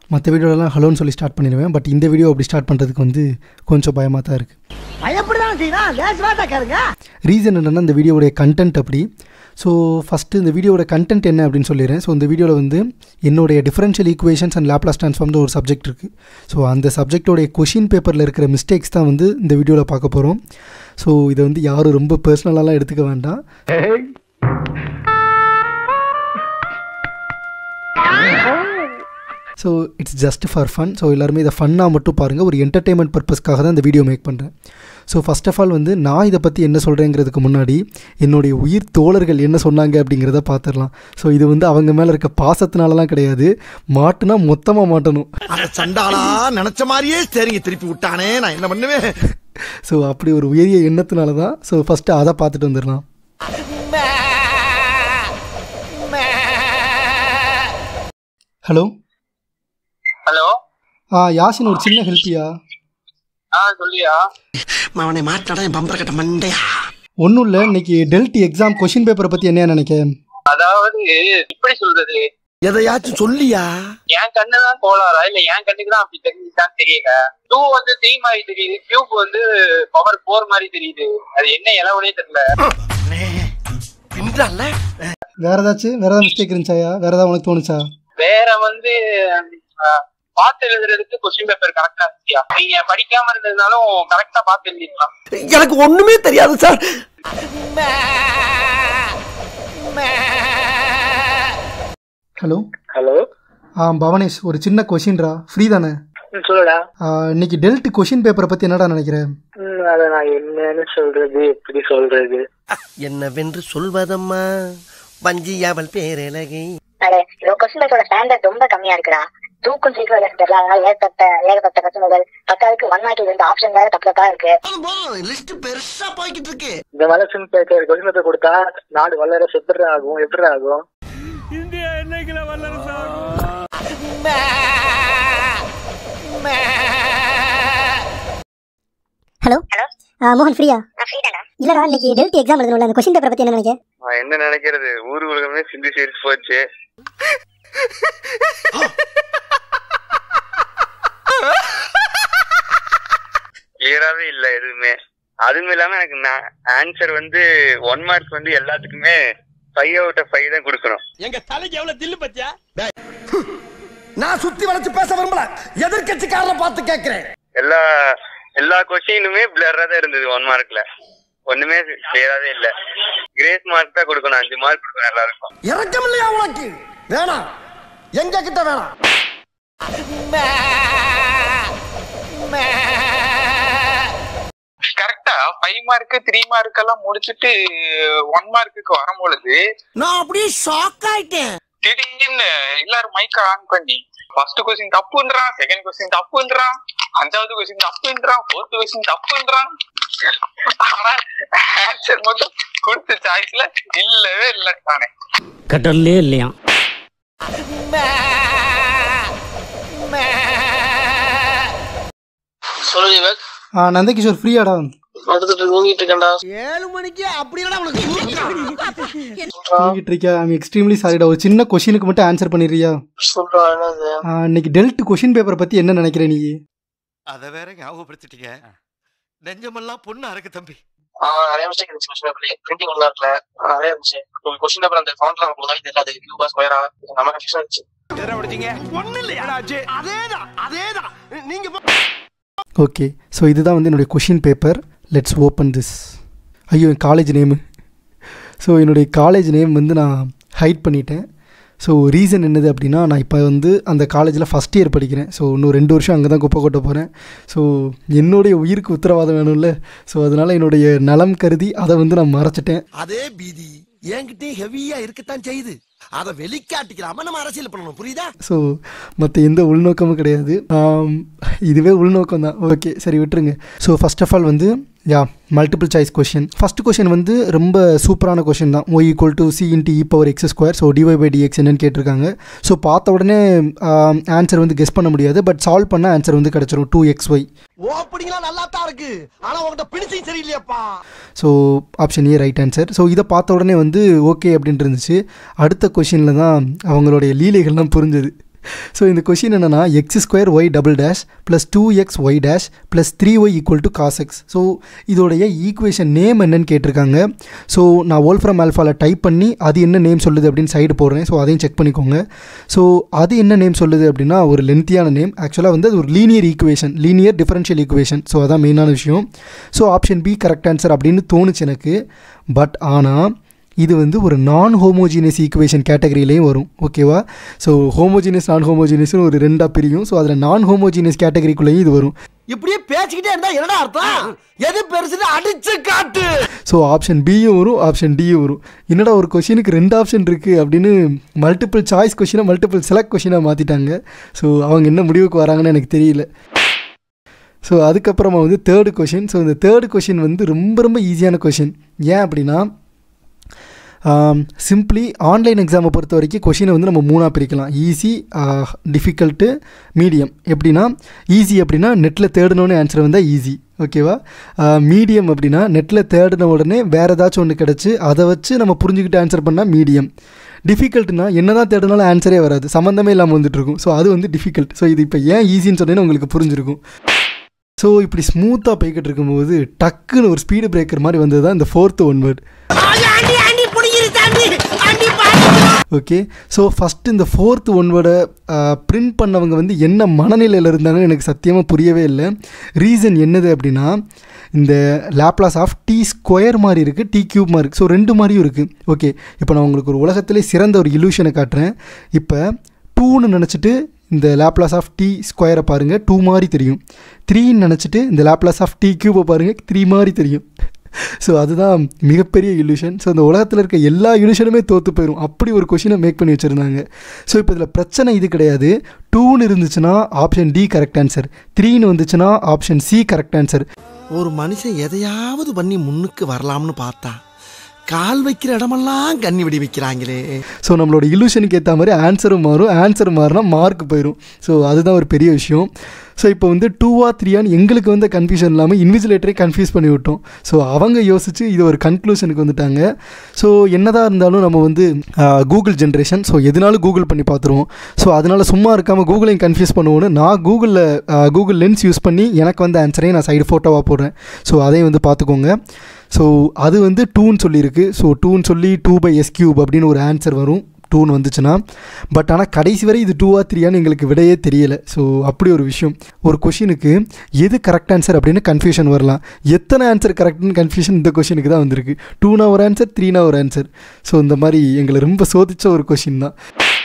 மற்ற வீடியோலாம் ஹலோன்னு சொல்லி ஸ்டார்ட் பண்ணிடுவேன். பட் இந்த வீடியோ அப்படி ஸ்டார்ட் பண்ணுறதுக்கு வந்து கொஞ்சம் பயமாக தான் இருக்குது. ரீசன் என்னென்னா இந்த வீடியோடைய கண்டென்ட் அப்படி. ஸோ ஃபஸ்ட்டு இந்த வீடியோட கண்டென்ட் என்ன அப்படின்னு சொல்லிடுறேன். ஸோ இந்த வீடியோவில் வந்து என்னுடைய டிஃபரன்ஷியல் ஈக்குவேஷன்ஸ் அண்ட் லாப்லாஸ் ட்ரான்ஸ்ஃபார்ம்னு ஒரு சப்ஜெக்ட் இருக்குது. ஸோ அந்த சப்ஜெக்டோடைய கொஷின் பேப்பரில் இருக்கிற மிஸ்டேக்ஸ் தான் வந்து இந்த வீடியோவில் பார்க்க போகிறோம். ஸோ இதை வந்து யாரும் ரொம்ப பர்சனலாலாம் எடுத்துக்க வேண்டாம். So it's just for fun. So எல்லாருமே இதை ஃபன்னாக மட்டும் பாருங்கள். ஒரு என்டர்டெயின்மெண்ட் பர்பஸ்க்காக தான் இந்த வீடியோ மேக் பண்ணுறேன். ஸோ ஃபஸ்ட் ஆஃப் ஆல் வந்து நான் இதை பற்றி என்ன சொல்கிறேங்கிறதுக்கு முன்னாடி என்னுடைய உயிர் தோழர்கள் என்ன சொன்னாங்க அப்படிங்கிறத பார்த்துடலாம். ஸோ இது வந்து அவங்க மேலே இருக்க பாசத்தினாலலாம் கிடையாது. மாட்டுனா மொத்தமாக மாட்டணும். சண்டாளா நினச்ச மாதிரியே சரிங்க திருப்பி விட்டானே, நான் என்ன பண்ணுவேன். ஸோ அப்படி ஒரு உயரிய எண்ணத்தினால தான். ஸோ ஃபஸ்ட்டு அதை பார்த்துட்டு வந்துடலாம். Hello hello. யாசின், ஒரு சின்ன ஹெல்ப்பியா? சொல்லியா. அவனை மாட்டாடா என் பம்பர கட்ட மண்டையா. ஒன்றும் இல்லை, இன்னைக்கு டெல்ட் எக்ஸாம் கொஷின் பேப்பரை பற்றி என்ன நினைக்க? அதாவது இப்படி சொல்றது, எதையாச்சும் சொல்லியா? என் கண்ணுதான் கோளாரா இல்ல என் கண்ணுக்கு தான் அப்படி தெரிஞ்சுதான் தெரியல. 2 வந்து 3 மாதிரி தெரியுது, கியூப் வந்து பவர் 4 மாதிரி தெரியுது. அது என்ன இளவனே தெரியல. வேற ஏதாவது மிஸ்டேக் இருந்துச்சாயா? வேற ஏதாவது உனக்கு தோணுச்சா? வேற வந்து பார்த்து எழுதுறதுக்கு கொஸ்டின் பேப்பர் கரெக்டா இருந்துச்சியா? நீங்க படிக்காம இருந்ததுனாலும் கரெக்டா பார்த்து எழுதிக்கலாம். எனக்கு ஒண்ணுமே தெரியாது சார். Hello hello. பவனேஷ், ஒரு சின்ன கொஷின்ரா, ஃப்ரீ தானே? சொல்லுடா. இன்னைக்கு டெல்ட் கொஷின் பேப்பரை பத்தி என்னடா நினைக்கிறேன்? அத நான் என்னன்னு சொல்றது, எப்படி சொல்றது? என்னவென்று சொல்வதம்மா வஞ்சியாவல் பேரழகை. கொஸ்டின் பேப்பரோட ஸ்டாண்டர்ட் ரொம்ப கம்மியா இருக்குடா. தூக்கும் சீக்கிரம் தெரியல. அதனால ஏகப்பட்ட கஷ்டங்கள். 10க்கு 1 மார்க் இந்த ஆப்ஷன் வேற தப்பா இருக்கு. லிஸ்ட் பெருசா போய்கிட்டு இருக்கு. இந்த மாதிரி கொஸ்டின் பேப்பர் கொடுத்தா நாடு வல்லரசு எப்படி ஆகும்? எப்படி ஆகும்? இந்தியா என்னைக்குல வல்லரசு ஆகும்? Hello hello. மோகன் ஃப்ரீயா? ஃப்ரீதாடா. இல்லடா, இன்னைக்கு டெல்ட் எக்ஸாம் எழுதணும்ல, அந்த கொஸ்டின் பேப்பர் பத்தி என்ன நினைக்க? என்ன நினைக்கிறது, ஊரு உலகமே சிந்தி சீரிஸ் போச்சு. கிளியராவே இல்ல எதுவுமே. அதுவும் இல்லாம எனக்கு ஆன்சர் வந்து 1 மார்க் வந்து எல்லாத்துக்குமே 5 out of 5 தான் கொடுக்கணும். எங்க தலைக்கு எவ்வளவு தில்லு பத்தியா? நான் சுத்தி வளைச்சு பேச விரும்பல, எதிர்கட்சிக்காரரை பார்த்து கேட்கிறேன். எல்லா கொஸ்டினுமே பிளரா தான் இருந்தது. 1 மார்க்ல ஒண்ணுமே கிளியராவே இல்ல. கிரேஸ் மார்க் தான் கொடுக்கணும், 5 மார்க் கொடுக்கணும் எல்லாருக்கும். இறக்கம் இல்லையா உனக்கு? வேணாம், எங்க கிட்ட வேணாம். கரெக்டா 5 மார்க் 3 மார்க் எல்லாம் முடிச்சிட்டு 1 மார்க்குக்கு வரும்பொழுது நான் அப்படியே ஷாக் ஆயிட்டேன். திடீர்னு எல்லாரும் மைக்க ஆன் பண்ணி ஃபர்ஸ்ட் கொஸ்டின் தப்புன்றான், செகண்ட் கொஸ்டின் தப்புன்றான், 5வது கொஸ்டின் தப்புன்றான், 4th கொஸ்டின் தப்புன்றான். ஆனா ஆன்சர் மட்டும் கொடுத்த சாய்ஸ்ல இல்லவே இல்லைன்னு கடல்லே இல்லையா? சொல்லு. நந்தா கிஷோர், ஃப்ரீயாடா? 7 மணிக்கு அப்படியே தூங்கிட்டு இருக்கியா? ஐ எம் எக்ஸ்ட்ரீம்லி சாரிடா. ஒரு சின்ன கொஸ்டினுக்கு மட்டும் ஆன்சர் பண்ணிடுறியா? இன்னைக்கு டெல்ட் கொஸ்டின் பேப்பரை பத்தி என்ன நினைக்கிற நீ? அத வேற ஞாபகப்படுத்திட்டீங்க. நெஞ்சமெல்லாம் பொண்ணு அறக்கு தம்பி. நிறைய மிஸ்டேக் இருந்துச்சு கொஸ்டின் பேப்பர்ல. பிரிண்டிங் ஒண்ணா இருக்குல, நிறைய இருந்துச்சு. கொஸ்டின் பேப்பர் அந்த ஃபாண்ட்ல நமக்கு ஒண்ணுமே தெரியல. அது கியூபா ஸ்கொயரா நம்ம கன்ஃபியூஷன் இருந்துச்சு. எதற ஓடிட்டீங்க? ஒண்ணு இல்லையா? அதேதான் நீங்க. ஓகே, ஸோ இதுதான் வந்து என்னுடைய question paper. Let's open this. ஐயோ, என் காலேஜ் நேமு. ஸோ என்னுடைய காலேஜ் நேம் வந்து நான் ஹைட் பண்ணிட்டேன். ஸோ ரீசன் என்னது அப்படின்னா, நான் இப்போ வந்து அந்த காலேஜில் ஃபஸ்ட் இயர் படிக்கிறேன். ஸோ இன்னும் 2 வருஷம் அங்கே தான் குப்பை கொட்ட போகிறேன். ஸோ என்னுடைய உயிருக்கு உத்தரவாதம் வேணும்ல. ஸோ அதனால் என்னுடைய நலம் கருதி அதை வந்து நான் மறைச்சிட்டேன். அதே பீதி என்கிட்ட ஹெவியா இருக்கத்தான் செய்யுது. அதை வெளிக்காட்டிக்கலாம நம்ம அரசியல் பண்ணணும், புரியுதா? ஸோ மற்ற எந்த உள்நோக்கமும் கிடையாது. இதுவே உள்நோக்கம் தான். ஓகே, சரி விட்டுருங்க. ஸோ ஃபர்ஸ்ட் ஆஃப் ஆல் வந்து multiple choice question. First question வந்து ரொம்ப சூப்பரான கொஷின் தான். y = c × e⁻x². So dy/dx என்னன்னு கேட்டிருக்காங்க. ஸோ பார்த்த உடனே ஆன்சர் வந்து கெஸ் பண்ண முடியாது. பட் சால்வ் பண்ண ஆன்சர் வந்து கிடச்சிரும் 2xy. ஓப்பனிங்லாம் நல்லா தான் இருக்கு, ஆனா உங்ககிட்ட பினிஷிங் சரியில்லையாப்பா. So option A right answer. So இதை பார்த்த உடனே வந்து ஓகே அப்படின்ட்டு இருந்துச்சு. அடுத்த கொஷினில் தான் அவங்களுடைய லீலைகள்லாம் புரிஞ்சுது. ஸோ இந்த கொஷின் என்னென்னா x² y" plus 2xy' plus 3y = cos x. So இதோடைய ஈக்குவேஷன் நேம் என்னன்னு கேட்டிருக்காங்க. ஸோ நான் வோல்ஃப்ரம் ஆல்ஃபாவில் டைப் பண்ணி அது என்ன நேம் சொல்லுது அப்படின்னு சைடு போடுறேன். ஸோ அதையும் செக் பண்ணிக்கோங்க. ஸோ அது என்ன நேம் சொல்லுது அப்படின்னா ஒரு லென்த்தியான நேம். ஆக்சுவலாக வந்து அது ஒரு linear equation, linear differential equation. So அதான் மெயினான விஷயம். So option B correct answer அப்படின்னு தோணுச்சு எனக்கு. பட் ஆனால் இது வந்து ஒரு நான் ஹோமோஜீனியஸ் ஈக்குவேஷன் கேட்டகரியிலையும் வரும். ஓகேவா? ஸோ ஹோமோஜீனியஸ் நான் ஹோமோஜீனியஸ்னு ஒரு ரெண்டாக பிரியும். ஸோ அதில் நான் ஹோமோஜீனியஸ் கேட்டகரிக்குள்ளேயும் இது வரும். இப்படியே பேசிக்கிட்டே இருந்தா என்னடா அர்த்தம்? எது பெருசுன்னு அடிச்சு காட்டு. ஸோ ஆப்ஷன் பியும் வரும், ஆப்ஷன் டியும் வரும். என்னடா ஒரு கொஷினுக்கு 2 ஆப்ஷன் இருக்குது அப்படின்னு மல்டிபிள் சாய்ஸ் கொஷினை மல்டிபிள் செலக்ட் கொஷினாக மாற்றிட்டாங்க. ஸோ அவங்க என்ன முடிவுக்கு வராங்கன்னு எனக்கு தெரியல. ஸோ அதுக்கப்புறமா வந்து தேர்டு கொஷின். ஸோ இந்த தேர்டு கொஷின் வந்து ரொம்ப ரொம்ப ஈஸியான கொஷின். ஏன் அப்படின்னா சிம்பிளி ஆன்லைன் எக்ஸாமை பொறுத்த வரைக்கும் கொஷினை வந்து நம்ம 3ஆக பிரிக்கலாம். Easy, difficult, medium. எப்படின்னா ஈஸி அப்படின்னா நெட்டில் தேடினோடனே ஆன்சர் வந்தால் ஈஸி. ஓகேவா? மீடியம் அப்படின்னா நெட்டில் தேடின உடனே வேறு ஏதாச்சும் ஒன்று கிடச்சி அதை வச்சு நம்ம புரிஞ்சுக்கிட்டு ஆன்சர் பண்ணால் மீடியம். டிஃபிகல்ட்னா என்ன தான் தேடினாலும் ஆன்சரே வராது, சம்மந்தமே இல்லாமல் வந்துட்டுருக்கும். ஸோ அது வந்து டிஃபிகல்ட். ஸோ இது இப்போ ஏன் ஈஸின்னு சொன்னேன்னு உங்களுக்கு புரிஞ்சிருக்கும். ஸோ இப்படி ஸ்மூத்தாக போய்கிட்டு இருக்கும்போது டக்குன்னு ஒரு ஸ்பீடு பிரேக்கர் மாதிரி வந்தது தான் இந்த 4th one word. Okay, so first இந்த 4th ஒன் வேர்டை பிரிண்ட் பண்ணவங்க வந்து என்ன மனநிலையில் இருந்தாங்கன்னு எனக்கு சத்தியமாக புரியவே இல்லை. ரீசன் என்னது அப்படின்னா இந்த லாப்லாஸ் ஆஃப் t² மாதிரி இருக்குது, t³ மாதிரி இருக்குது. ஸோ 2 மாதிரியும் இருக்குது. ஓகே, இப்போ நான் உங்களுக்கு ஒரு உலகத்திலே சிறந்த ஒரு இல்யூஷனை காட்டுறேன். இப்போ 2ன்னு நினச்சிட்டு இந்த லாப்லாஸ் ஆஃப் t² பாருங்கள், 2 மாதிரி தெரியும். 3ன்னு நினச்சிட்டு இந்த லாப்லாஸ் ஆஃப் t³ பாருங்கள், 3 மாதிரி தெரியும். ஸோ அதுதான் மிகப்பெரிய இல்யூஷன். ஸோ இந்த உலகத்தில் இருக்க எல்லா இல்யூஷனுமே தோற்று போயிடும். அப்படி ஒரு கொஷினை மேக் பண்ணி வச்சுருந்தாங்க. ஸோ இப்போ இதில் பிரச்சனை இது கிடையாது. 2ன்னு இருந்துச்சுன்னா ஆப்ஷன் டி கரெக்ட் ஆன்சர், 3ன்னு வந்துச்சுன்னா ஆப்ஷன் சி கரெக்ட் ஆன்சர். ஒரு மனுஷன் எதையாவது பண்ணி முன்னுக்கு வரலாம்னு பார்த்தா கால் வைக்கிற இடமெல்லாம் கண்ணி வெடி வைக்கிறாங்களே. ஸோ நம்மளோட இல்யூஷனுக்கு ஏற்ற மாதிரி ஆன்சரும் மாறும், ஆன்சர் மாறினா மார்க் போயிடும். ஸோ அதுதான் ஒரு பெரிய விஷயம். ஸோ இப்போ வந்து 2ஆ 3ஆன்னு எங்களுக்கு வந்து கன்ஃபியூஷன் இல்லாமல் இன்விஜிலேட்டரே கன்ஃபியூஸ் பண்ணி விட்டோம். ஸோ அவங்க யோசித்து இது ஒரு கன்க்ளூஷனுக்கு வந்துட்டாங்க. ஸோ என்னதான் இருந்தாலும் நம்ம வந்து கூகுள் ஜென்ரேஷன், ஸோ எதுனாலும் கூகுள் பண்ணி பார்த்துருவோம். ஸோ அதனால் சும்மா இருக்காமல் கூகுளையும் கன்ஃபியூஸ் பண்ணுவோன்னு நான் கூகுள் லென்ஸ் யூஸ் பண்ணி எனக்கு வந்து ஆன்சரையும் நான் சைடு ஃபோட்டோவாக போடுறேன். ஸோ அதையும் வந்து பார்த்துக்கோங்க. ஸோ அது வந்து 2ன்னு சொல்லியிருக்கு. ஸோ 2ன்னு சொல்லி 2/s³ அப்படின்னு ஒரு ஆன்சர் வரும் 2ன்னு வந்துச்சுன்னா. பட் ஆனால் கடைசி வரை இது 2ஆ 3ஆன்னு எங்களுக்கு விடையே தெரியலை. ஸோ அப்படி ஒரு விஷயம். ஒரு கொஷினுக்கு எது கரெக்ட் ஆன்சர் அப்படின்னு கன்ஃபியூஷன் வரலாம். எத்தனை ஆன்சர் கரெக்ட்னு கன்ஃபியூஷன் இந்த கொஷினுக்கு தான் வந்திருக்கு. 2னா ஒரு ஆன்சர், 3னா ஒரு ஆன்சர். ஸோ இந்த மாதிரி எங்களை ரொம்ப சோதித்த ஒரு கொஷின் தான்.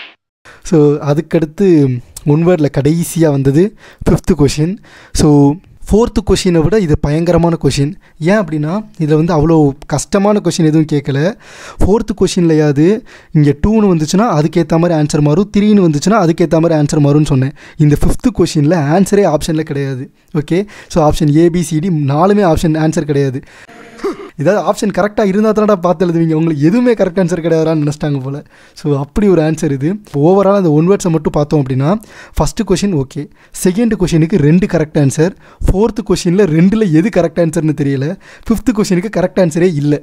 ஸோ அதுக்கடுத்து ஒன் வேர்டில் கடைசியாக வந்தது 5th கொஷின். ஸோ 4th கொஷினை விட இது பயங்கரமான கொஷின். ஏன் அப்படின்னா இதில் வந்து அவ்வளோ கஷ்டமான கொஷின் எதுவும் கேட்கல. 4th கொஷின்லையாவது இங்கே 2ன்னு வந்துச்சுன்னா அதுக்கேற்ற மாதிரி ஆன்சர் மாறும், 3ன்னு வந்துச்சுன்னா அதுக்கேற்ற மாதிரி ஆன்சர் மாறும்னு சொன்னேன். இந்த 5th கொஷினில் ஆன்சரே ஆப்ஷனில் கிடையாது. ஓகே, ஸோ ஆப்ஷன் ஏபிசிடி 4மே ஆப்ஷன் ஆன்சர் கிடையாது. ஏதாவது ஆப்ஷன் கரெக்டாக இருந்தால் தானடா பார்த்து எழுதுவீங்க, உங்களுக்கு எதுவுமே கரெக்ட் ஆன்சர் கிடையாதான்னு நினச்சிட்டாங்க போல். ஸோ அப்படி ஒரு ஆன்சர் இது. ஓவரால் அந்த ஒன் வேர்ட்ஸை மட்டும் பார்த்தோம் அப்படின்னா ஃபஸ்ட்டு கொஷின் ஓகே, செகண்ட் கொஷினுக்கு 2 கரெக்ட் ஆன்சர், 4th கொஷினில் 2ல் எது கரெக்ட் ஆன்சர்னு தெரியல, 5th கொஷினுக்கு கரெக்ட் ஆன்சரே இல்லை.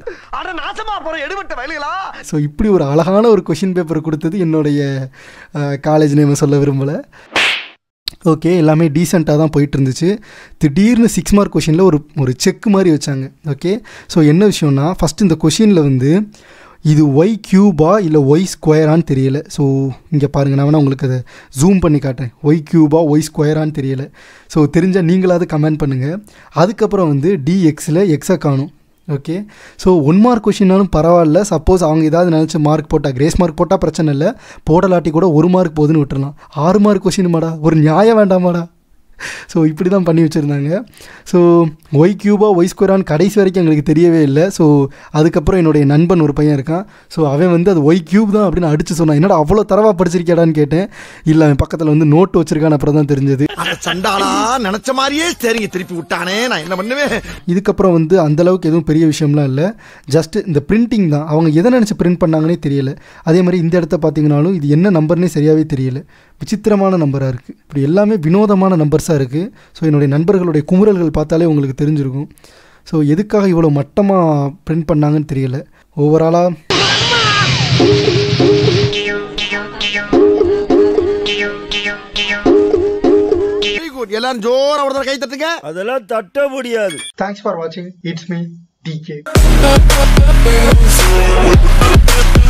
ஸோ இப்படி ஒரு அழகான ஒரு கொஷின் பேப்பர் கொடுத்தது என்னுடைய காலேஜ் நேமை சொல்ல விரும்பலை. ஓகே, எல்லாமே டீசெண்டாக தான் போயிட்டு இருந்துச்சு. திடீர்னு 6 மார்க் கொஷினில் ஒரு செக் மாதிரி வச்சாங்க. ஓகே, ஸோ என்ன விஷயம்னா ஃபஸ்ட்டு இந்த கொஷினில் வந்து இது y³ இல்லை y² தெரியலை. ஸோ இங்கே பாருங்கள், நான் வேணால் உங்களுக்கு அதை ஜூம் பண்ணி காட்டுறேன். y³ y² தெரியலை. ஸோ தெரிஞ்சால் நீங்களாவது கமெண்ட் பண்ணுங்கள். அதுக்கப்புறம் வந்து dxயில் எக்ஸை காணும். ஓகே, ஸோ 1 மார்க் கொஷின்னாலும் பரவாயில்ல. சப்போஸ் அவங்க ஏதாவது நினச்சி மார்க் போட்டால், கிரேஸ் மார்க் போட்டால் பிரச்சனை இல்லை, போடலாட்டி கூட 1 மார்க் போதுன்னு விட்டுறலாம். 6 மார்க் கொஷின் மாடா, ஒரு நியாயம் வேண்டாமாடா. ஸோ இப்படி தான் பண்ணி வச்சுருந்தாங்க. ஸோ y³ y² கடைசி வரைக்கும் எங்களுக்கு தெரியவே இல்லை. ஸோ அதுக்கப்புறம் என்னுடைய நண்பன் ஒரு பையன் இருக்கான். ஸோ அவன் வந்து அது y³ தான் அப்படின்னு அடித்து சொன்னான். என்னடா அவ்வளோ தரவாக படிச்சிருக்கியாடான்னு கேட்டேன். இல்லை, அவன் பக்கத்தில் வந்து நோட்டு வச்சிருக்கான். அப்புறம் தான் தெரிஞ்சது சண்டாளா நினச்ச மாதிரியே சரிங்க திருப்பி விட்டானே, நான் என்ன பண்ணுவேன். இதுக்கப்புறம் வந்து அந்தளவுக்கு எதுவும் பெரிய விஷயம்லாம் இல்லை. ஜஸ்ட் இந்த பிரிண்டிங் தான். அவங்க எதை நினச்சி பிரிண்ட் பண்ணாங்கன்னே தெரியல. அதே மாதிரி இந்த இடத்த பார்த்தீங்கன்னாலும் இது என்ன நம்பர்னே சரியாகவே தெரியல. விசித்திரமான நம்பராக இருக்குது. இப்படி எல்லாமே வினோதமான நம்பர்ஸாக இருக்குது. ஸோ என்னுடைய நண்பர்களுடைய குமுறல்கள் பார்த்தாலே உங்களுக்கு தெரிஞ்சிருக்கும். ஸோ எதுக்காக இவ்வளோ மட்டமாக பிரிண்ட் பண்ணாங்கன்னு தெரியல. ஓவராலாக எல்லாரும் ஜோரா ஒரு தடவை கை தட்டுங்க. அதெல்லாம் தட்ட முடியாது. தேங்க்ஸ் ஃபார் வாட்சிங். It's me DK.